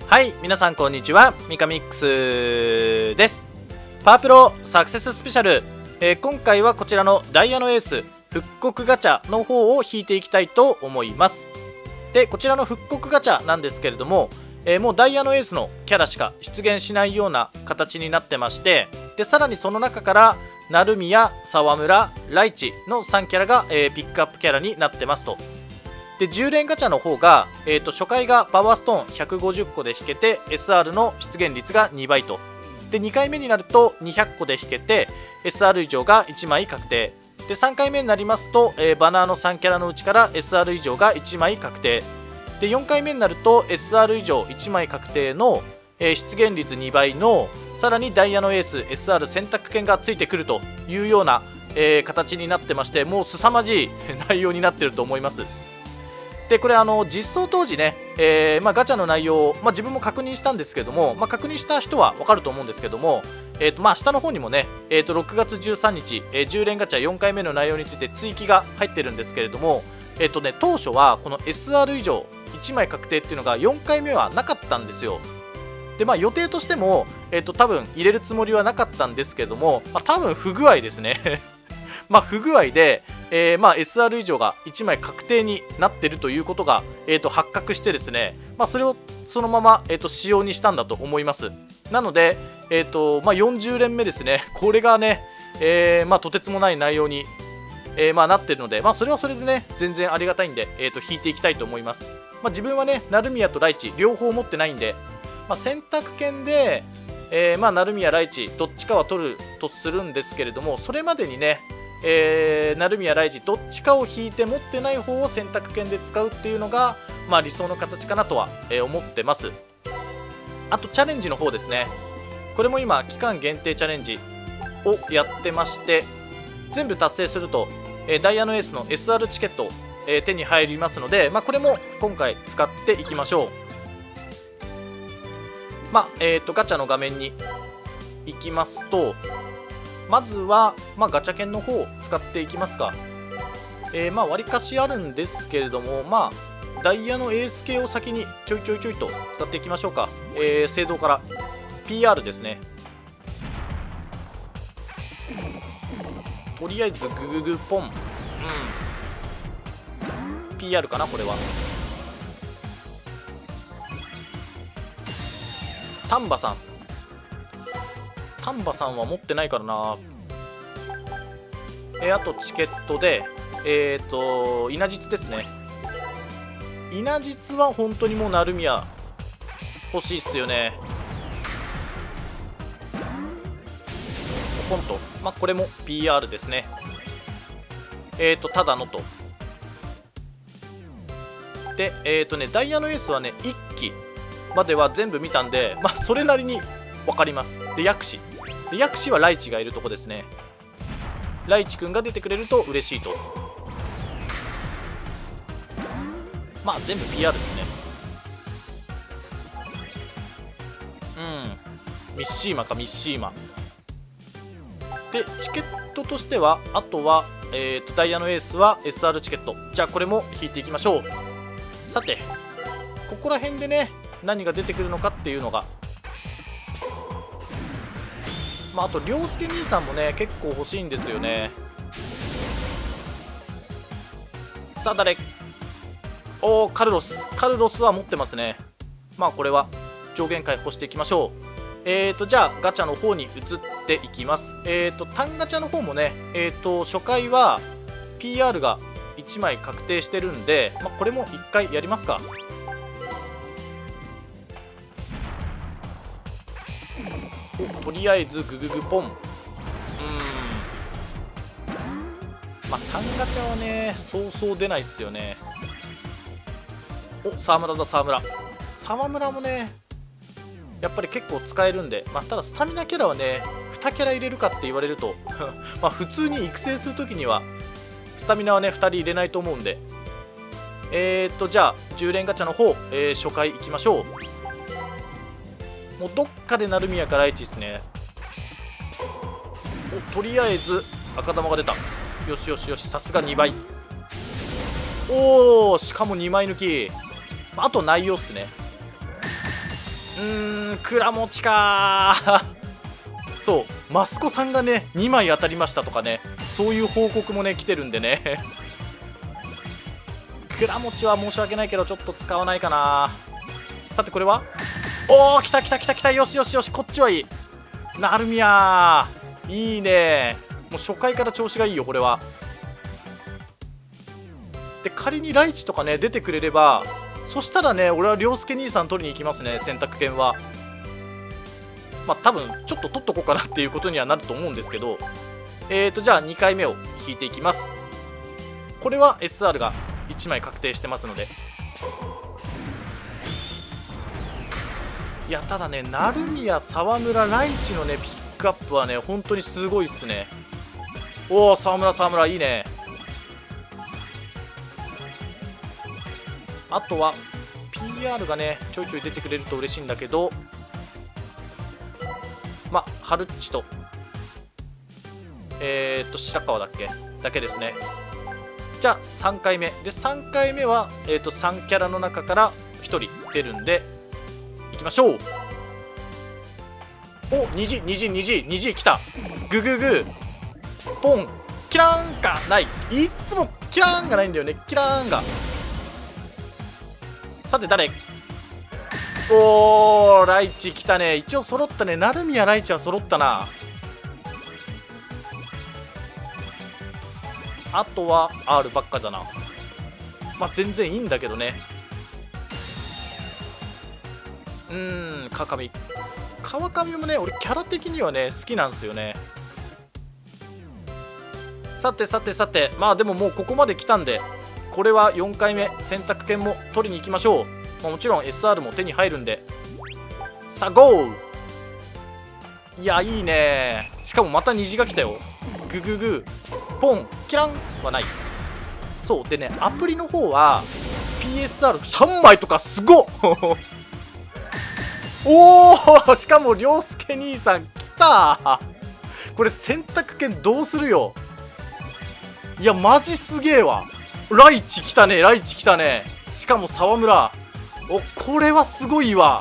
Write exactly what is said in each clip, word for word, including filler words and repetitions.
はい、皆さんこんにちは。ミカミックスです。パワープロサクセススペシャル、えー、今回はこちらのダイヤのエース復刻ガチャの方を引いていきたいと思います。で、こちらの復刻ガチャなんですけれども、えー、もうダイヤのエースのキャラしか出現しないような形になってまして、でさらにその中から鳴宮、沢村、ライチのさんキャラが、えー、ピックアップキャラになってますと。でじゅう連ガチャの方が、えー、と初回がパワーストーンひゃくごじゅっこで引けて エスアール の出現率がにばいと。でにかいめになるとにひゃっこで引けて エスアール 以上がいちまい確定。でさんかいめになりますと、えー、バナーのさんキャラのうちから エスアール 以上がいちまい確定。でよんかいめになると エスアール 以上いちまい確定の、えー、出現率にばいのさらにダイヤのエース エスアール 選択権がついてくるというような、えー、形になってまして、もう凄まじい内容になってると思います。でこれあの実装当時ね、えーまあ、ガチャの内容を、まあ、自分も確認したんですけども、まあ、確認した人は分かると思うんですけども、えーとまあ、下の方にもね、えー、とろくがつじゅうさんにち、えー、じゅう連ガチャよんかいめの内容について追記が入ってるんですけれども、えーとね、当初はこの エスアール 以上いちまい確定っていうのがよんかいめはなかったんですよ。でまあ予定としても、えー、と多分入れるつもりはなかったんですけども、まあ、多分不具合ですねまあ不具合で、えーまあ、エスアール 以上がいちまい確定になっているということが、えー、と発覚してですね、まあ、それをそのまま、えー、と使用にしたんだと思います。なので、えーとまあ、よんじゅう連目ですね、これがね、えーまあ、とてつもない内容に、えーまあ、なっているので、まあ、それはそれでね全然ありがたいんで、えー、と引いていきたいと思います。まあ、自分はね鳴宮とライチ両方持ってないんで、まあ、選択権で、えーまあ、鳴宮ライチどっちかは取るとするんですけれども、それまでにねえー、鳴宮ライチどっちかを引いて持ってない方を選択権で使うっていうのが、まあ、理想の形かなとは、えー、思ってます。あとチャレンジの方ですね、これも今期間限定チャレンジをやってまして、全部達成すると、えー、ダイヤのエースの エスアール チケット、えー、手に入りますので、まあ、これも今回使っていきましょう。まあえー、とガチャの画面に行きますと、まずは、まあ、ガチャ券の方を使っていきますか。えー、まあ割かしあるんですけれども、まあダイヤのエース系を先にちょいちょいちょいと使っていきましょうか。えー、聖堂から ピーアール ですね。とりあえずグググポン、うん、ピーアール かなこれは。丹波さん丹波さんは持ってないからな。えー、あとチケットでえっ、ー、と稲実ですね。稲実は本当にもう鳴宮欲しいっすよね。ポンと、まあ、これも ピーアール ですね。えっ、ー、とただのとでえっ、ー、とねダイヤのエースはねいっきまでは全部見たんで、まあそれなりに分かります。で薬師で薬師はライチがいるとこですね。ライチくんが出てくれると嬉しいと。まあ全部 ピーアール ですね。うんミッシーマかミッシーマで、チケットとしてはあとは、えー、とダイヤのエースは エスアール チケット。じゃあこれも引いていきましょう。さてここら辺でね何が出てくるのかっていうのが、まあ、あと涼介兄さんもね結構欲しいんですよね。さあ誰、おおカルロスカルロスは持ってますね。まあこれは上限解放していきましょう。えーとじゃあガチャの方に移っていきます。えーと単ガチャの方もね、えーと初回は ピーアール がいちまい確定してるんで、まあ、これもいっかいやりますか。とりあえずグググポン。うーんまあ単ガチャはねそうそう出ないっすよね。お沢村だ沢村沢村もねやっぱり結構使えるんで、まあ、ただスタミナキャラはねにキャラ入れるかって言われるとまあ普通に育成するときにはスタミナはねふたり入れないと思うんで、えー、っとじゃあじゅう連ガチャの方、えー、初回いきましょう。もうどっかで鳴宮かライチですね。おとりあえず赤玉が出た。よしよしよし、さすがにばい。おおしかもにまい抜き。あと内容っすね。 うーん倉持かーそうマスコさんがねにまい当たりましたとかね、そういう報告もね来てるんでね倉持は申し訳ないけどちょっと使わないかな。さてこれはおお来た来た来た来た、よしよしよし、こっちはいい。ナルミヤーいいね、もう初回から調子がいいよこれは。で仮にライチとかね出てくれれば、そしたらね俺は涼介兄さん取りに行きますね、選択権は。まあ多分ちょっと取っとこうかなっていうことにはなると思うんですけど、えーとじゃあにかいめを引いていきます。これは エスアール がいちまい確定してますので。いやただね成宮沢村ライチのねピックアップはね本当にすごいっすね。おお沢村沢村いいね。あとは ピーアール がねちょいちょい出てくれると嬉しいんだけど、まあハルッチとえー、っと白川だっけだけですね。じゃあさんかいめで、さんかいめは、えー、とさんキャラの中からひとり出るんでいきましょう。お虹虹虹虹きた。グググポンキラーンがない、いっつもキラーンがないんだよね、キラーンが。さて誰、おーライチ来たね、一応揃ったね、成宮ライチは揃ったな。あとは アール ばっかだな。まあ全然いいんだけどね。うーん川上川上もね俺キャラ的にはね好きなんですよね。さてさてさて、まあでももうここまで来たんで、これはよんかいめ選択権も取りに行きましょう。まあ、もちろん エスアール も手に入るんで、さあゴー。いやいいね、しかもまた虹が来たよ。グググポンキランはない。そうでねアプリの方は ピーエスアールさん 枚とかすごっおおしかも涼介兄さん来た。これ選択権どうするよ。いやマジすげえわ。ライチ来たね、ライチ来たね、しかも沢村。おこれはすごいわ、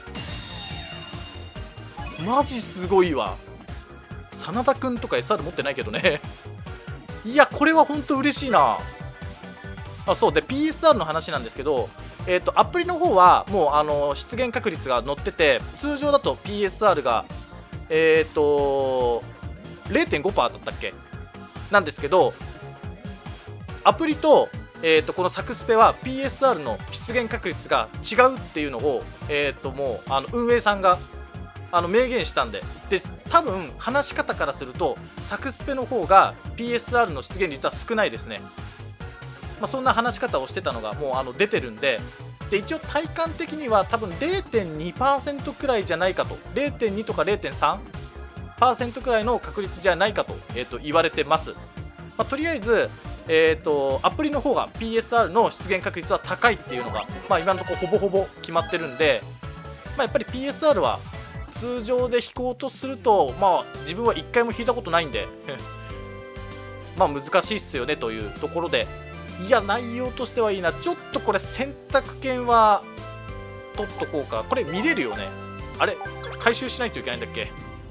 マジすごいわ。真田くんとか エスアール 持ってないけどねいやこれは本当嬉しいなあ。そうで ピーエスアール の話なんですけど、えー、とアプリの方はもうあの出現確率が載ってて、通常だと ピーエスアール がえっ、ー、と れいてんごパーセント だったっけなんですけど、アプリと,、えー、とこのサクスペは ピーエスアール の出現確率が違うっていうのを、えー、ともうあの運営さんがあの明言したんで、で多分話し方からするとサクスペの方が ピーエスアール の出現率は少ないですね。まあ、そんな話し方をしてたのがもうあの出てるんで、で一応体感的には多分 れいてんにパーセント くらいじゃないかと、 れいてんに とか れいてんさんパーセント くらいの確率じゃないかと、えー、と言われてます。まあ、とりあえず、えー、とアプリの方が ピーエスアール の出現確率は高いっていうのが、まあ、今のところほぼほぼ決まってるんで、まあ、やっぱり ピーエスアール は通常で引こうとすると、まあ自分はいっかいも引いたことないんでまあ難しいっすよねというところで、いや内容としてはいいな。ちょっとこれ選択権は取っとこうか。これ見れるよね、あれ回収しないといけないんだっけ。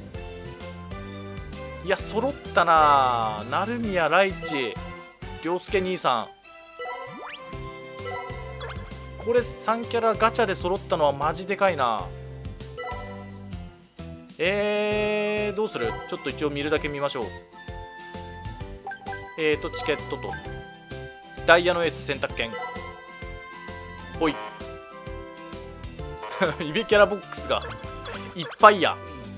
いや揃ったな、成宮ライチ涼介兄さん、これさんキャラガチャで揃ったのはマジでかいな。えー、どうする？ちょっと一応見るだけ見ましょう。えーと、チケットと、ダイヤのエース選択権。ほい。イベキャラボックスがいっぱいや。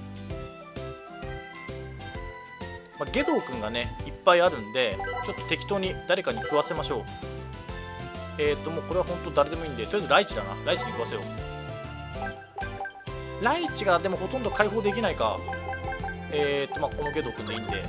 まあ、ゲドウくんがね、いっぱいあるんで、ちょっと適当に誰かに食わせましょう。えーと、もうこれは本当誰でもいいんで、とりあえずライチだな。ライチに食わせよう。ライチがでもほとんど解放できないか。えーとまあこのゲドくんでいいんで、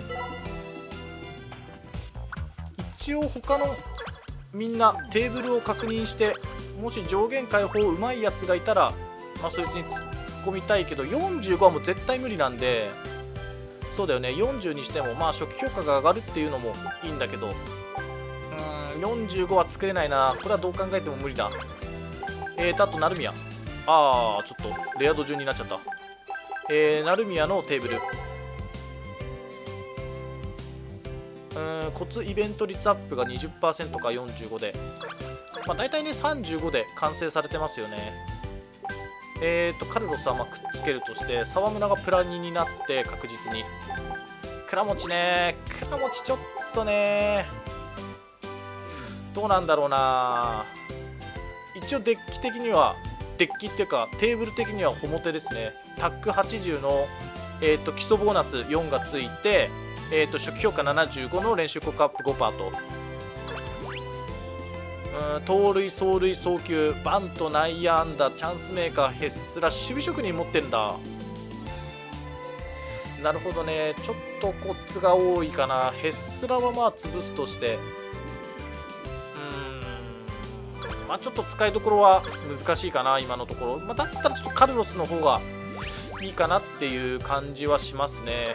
一応他のみんなテーブルを確認して、もし上限解放うまいやつがいたら、まあそいつに突っ込みたいけど、よんじゅうごはもう絶対無理なんで、そうだよね、よんじゅうにしてもまあ初期評価が上がるっていうのもいいんだけど、うーんよんじゅうごは作れないな。これはどう考えても無理だ。えーとあと成宮ああちょっとレア度順になっちゃった。えー、ナルミヤのテーブル、うーん骨イベント率アップが にじゅっパーセント かよんじゅうごで、まあ、大体ねさんじゅうごで完成されてますよね。えーとカルロスはまあくっつけるとして沢村がプラにになって確実に。倉持ね、倉持ちょっとねどうなんだろうな。一応デッキ的にはデッキっていうかテーブル的にはホモテですね。タックはちじゅうの、えー、と基礎ボーナスよんがついて、えー、と初期評価ななじゅうごの練習国アップ ごパーセント と、うん盗塁走塁送球バント内野安打チャンスメーカーヘッスラ守備職人持ってるんだ。なるほどね、ちょっとコツが多いかな。ヘッスラはまあ潰すとして、うーんまあちょっと使いどころは難しいかな今のところ。まあ、だったらちょっとカルロスの方がいいかなっていう感じはしますね。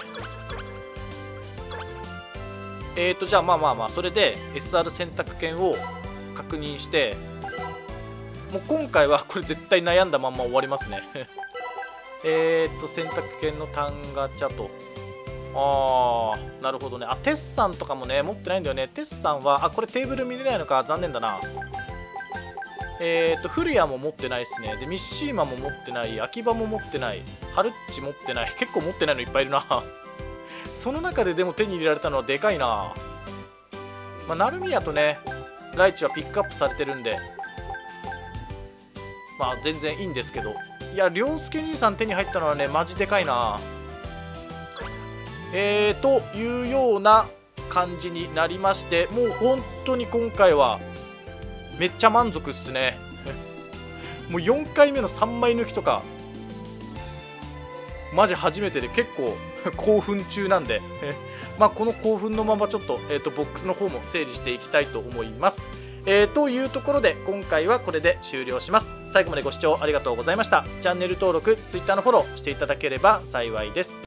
えーとじゃあまあまあまあそれで エスアール 選択権を確認して、もう今回はこれ絶対悩んだまんま終わりますねえーっと選択権の単ガチャと、あーなるほどね。あテスさんとかもね持ってないんだよね。テスさんはあこれテーブル見れないのか残念だな。えーっと古谷も持ってないですね。でミッシーマも持ってない、秋葉も持ってない、ハルッチ持ってない。結構持ってないのいっぱいいるなその中ででも手に入れられたのはでかいな。まあナルミヤとねライチはピックアップされてるんでまあ全然いいんですけど、いや涼介兄さん手に入ったのはねマジでかいな。えーというような感じになりまして、もう本当に今回はめっちゃ満足っすねもうよんかいめのさんまい抜きとかマジ初めてで結構興奮中なんでまあこの興奮のままちょっと,、えーとボックスの方も整理していきたいと思います。えー、というところで今回はこれで終了します。最後までご視聴ありがとうございました。チャンネル登録、Twitter のフォローしていただければ幸いです。